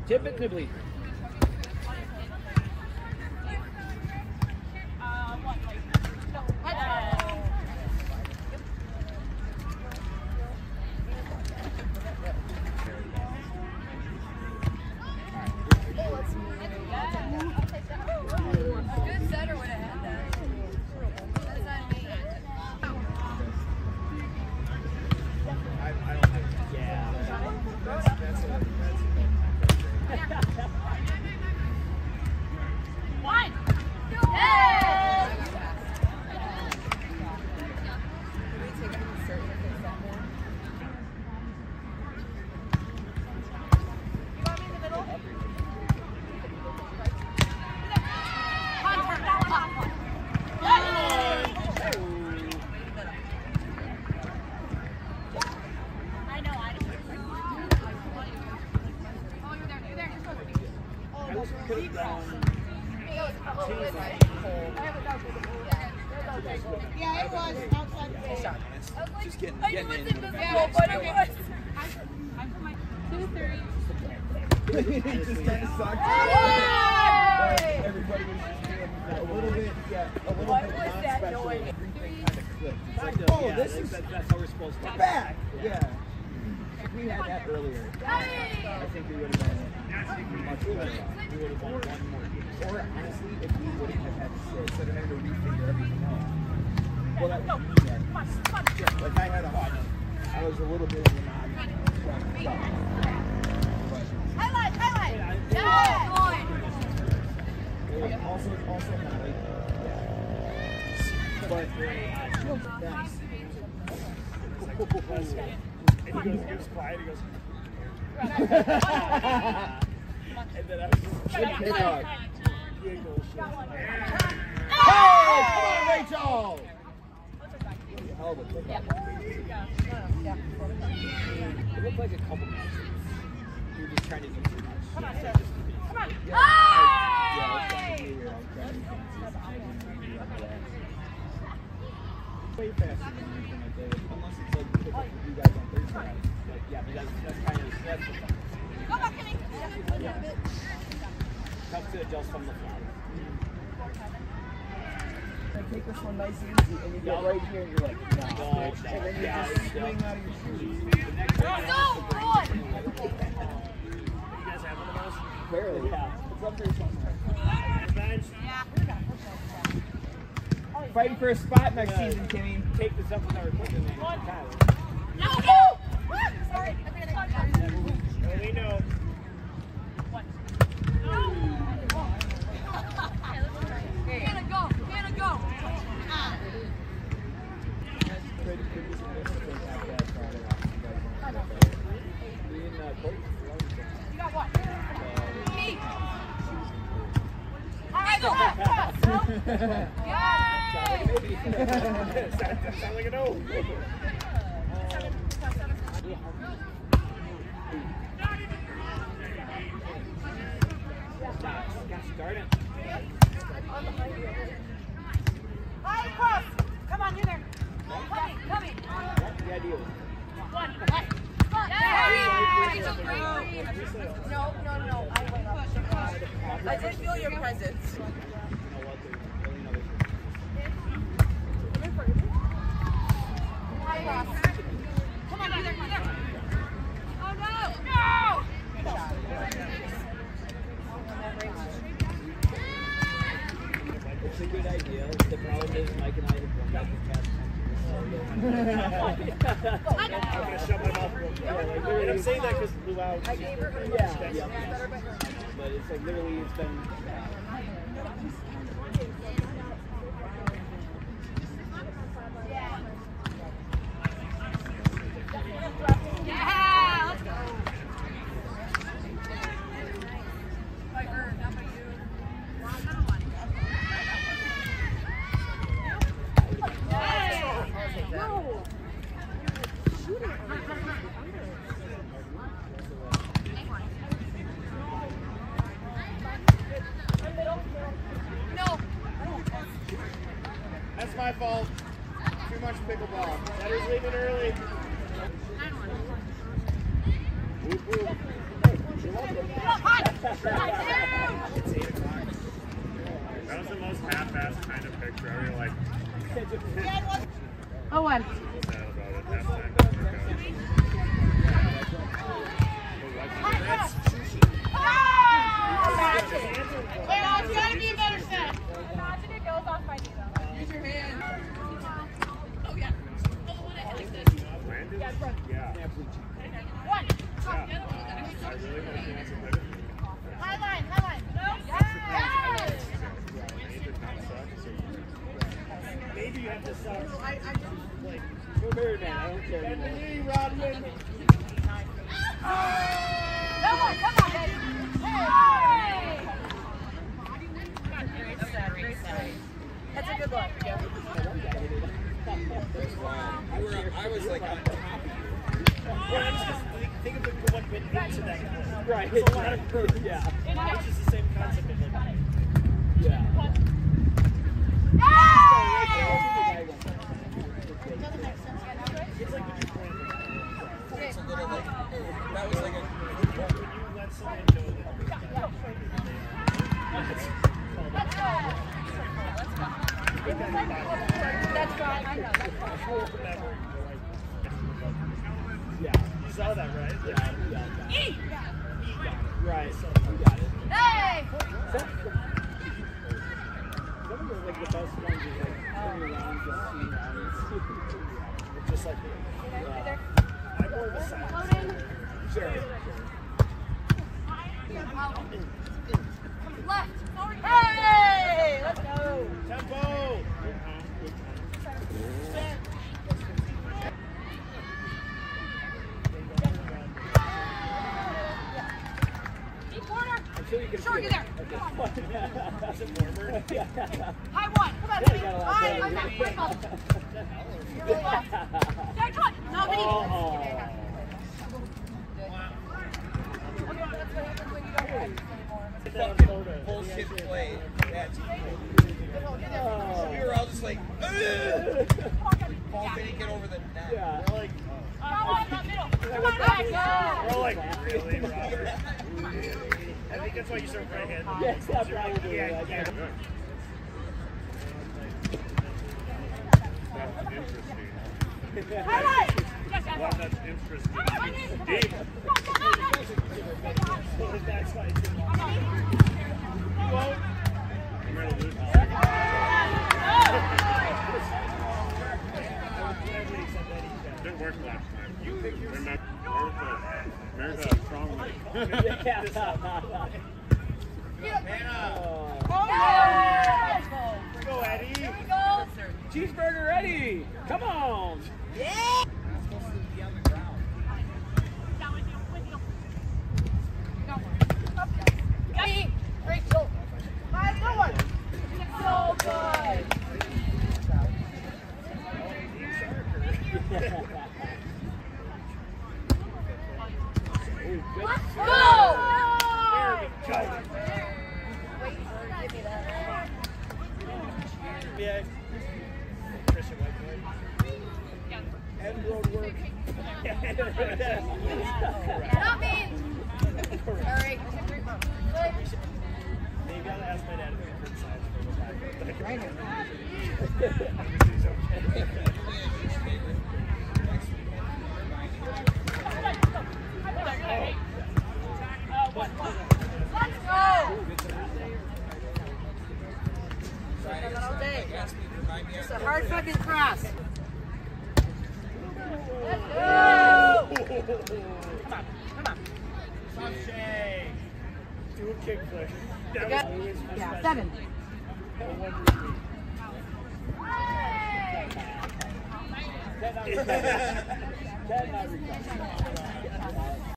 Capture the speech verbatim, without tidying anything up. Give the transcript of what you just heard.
Tip it, nibbly. Yeah, it was outside the goal. Just getting, I getting knew in. it's invisible, but it was. I'm for my two, three. It just kind of sucked. Hey! Everybody was just doing a little bit, yeah, a little What bit was that non-special. noise? Everything kind of clicked. It's like, Yeah, oh, this that's, is that's how we're supposed to. back. Yeah. If we had that earlier, I think we would have been much better. We would have won one more game. Or honestly, if we wouldn't have had to sit, instead of having to refigure everything out. Well, that was me then. Like I had a hot. I was a little bit of an odd. Highlight, highlight. Yeah. Also, also not like, yeah. But thanks. And he goes, he goes quiet, he goes. And then I was just Good pickup. giggle shit. Hey, come on, Rachel! Hell of a pickup. It looked like a couple matches. You were just trying to do too much. Come on, Come on. Yeah, Hey! yeah, it's definitely here. I'm trying to way faster than anything I did, unless it's like pick up with you guys on Thursday. Like, yeah, but that's, that's kind of, that's the fun. Go back, Kenny. Yeah. Tough to adjust from the fly. Take this one nice and easy, and you get right here, and you're like, no, No, bitch. And then you yeah, just yeah. swing out of your shoes. So good. You guys have one of those? Barely. Yeah. It's up there somewhere. Bench. Yeah. Fighting for a spot next Yeah. season, Kimmy. Take this up with our equipment, man. Tyler. No, go. Sorry. Well, we know. Canada, go. Canada, go. Could- could be some good stuff like that Friday. Me and uh, Coach. You got what? Me. Sound like an O. Got started. Hi, cross. Come on, you're there. Coming, coming. The idea was. One. No, no, no. I went up. I did feel your presence. Hi, cross. Come on, you're there, you're there. Oh, no. No. It's a good idea. The problem is Mike and I have one back to cast. I'm gonna shut my mouth real quick. Yeah, like, and I'm saying that because blew out. I gave her her Yeah, best. yeah. But it's like literally, it's been. Yeah, let's go. By her, not by you. No. No. That's my fault. Too much pickleball. Better's leaving early. Whoop, whoop. Hey, you're welcome. That was the most half-assed kind of picture. I mean, like, Oh, one. sad about it. Halftime. That's sushi. Wait, no, it's gotta be a better set. Imagine it goes off my knee though. Use your hand. Oh yeah. Oh, the one I hit like this. Landed? Yeah, front. Yeah. One. Yeah. I really hope he has a better. High line, high line. Yes. Maybe you have to suck. I, I just Like, go Barry man. I don't care. Bend the knee, Rodman. Come on, come on, baby. Hey! Great set, great set. That's a good one. You were, I was like on top of you. Well, I'm just think, think of the what went into that. Right. It's a lot of curve. Yeah. It's just the same concept of it. Yeah. Doesn't make sense yet, no? It's like when you play. It's a little like, that was like a, When you let someone know that. Let's go. That's right, I know, that's right. Yeah. You saw that, right? Yeah. E! Right. So you got it. Hey! Some of the, like, the best ones is like turning around, just seeing rounds. Just like, yeah. I'm more of a side. Sure. Left! Hey! Let's go! Tempo! Deep corner! Until you can Sure, feel get it. there! Come on. Is it warmer? High one! Come on, Yeah, baby! you got a lot High! better. High one! You're really left. Yeah, come on! No, Vinny! Oh. Okay, that's what happens when you don't practice anymore. fucking bullshit play. That's Oh. we were all just like, ugh! Paul didn't get over the net. Yeah. We're like, Come on, middle! Come on, back! we're like, really, Robert? I think that's why you start right hand. Yes, that's probably Yeah, like yeah. that. That's interesting. Highlight! Yes, yes, Well, yes. that's interesting. Come on, Deep. come on, come on. So his backside too. You won't. I'm ready to lose. Didn't work last time. You picked your Martha. Martha, strong one. Oh, yes! Go, Eddie. Here we go. Cheeseburger ready. Come on. Yeah! It's supposed to be on the ground. Down with you, with you. Go. Up. Yummy. Great goal. Five, good one. So good. Let's go! There we go. Wait, give me that. Yeah. Christian Whiteboy. End road work. Not me. Sorry. Maybe I'll ask my dad if he can size for the back. Right here. Let's go. It's a hard fucking cross. Let's go. Come on, come on. Sashay. Do a kick flip. That got- was always my Yeah, special. seven. One repeat. That not request. That not request.